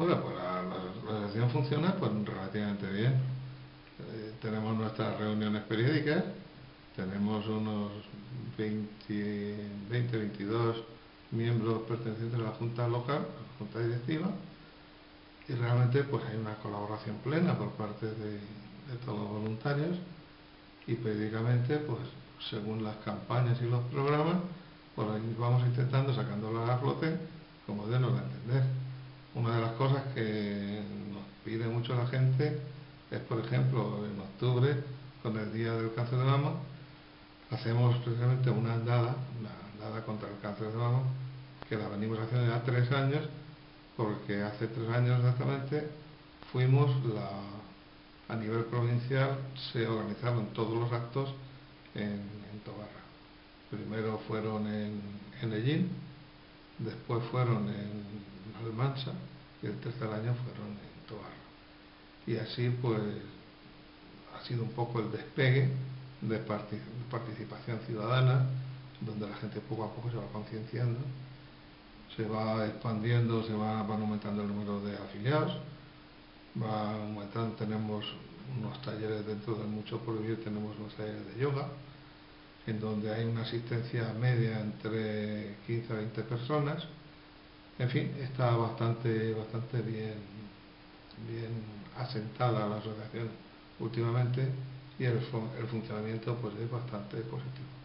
Bueno, pues la asociación funciona pues relativamente bien. Tenemos nuestras reuniones periódicas, tenemos unos 22 miembros pertenecientes a la Junta Local, a la Junta Directiva, y realmente pues hay una colaboración plena por parte de todos los voluntarios, y periódicamente pues según las campañas y los programas pues ahí vamos intentando sacándolas a flote como de nos entender. Una de las cosas que nos pide mucho la gente es, por ejemplo, en octubre, con el Día del Cáncer de Mama, hacemos precisamente una andada contra el cáncer de mama, que la venimos haciendo ya 3 años, porque hace 3 años exactamente fuimos a nivel provincial, se organizaron todos los actos en Tobarra. Primero fueron en Ellín, después fueron en Almansa y el tercer año fueron en Tobarra. Y así pues ha sido un poco el despegue de participación ciudadana, donde la gente poco a poco se va concienciando, se va expandiendo, van aumentando el número de afiliados, va aumentando, tenemos unos talleres dentro de Mucho por Vivir, tenemos unos talleres de yoga, en donde hay una asistencia media entre 15 a 20 personas. En fin, está bastante bien asentada la asociación últimamente, y el funcionamiento pues es bastante positivo.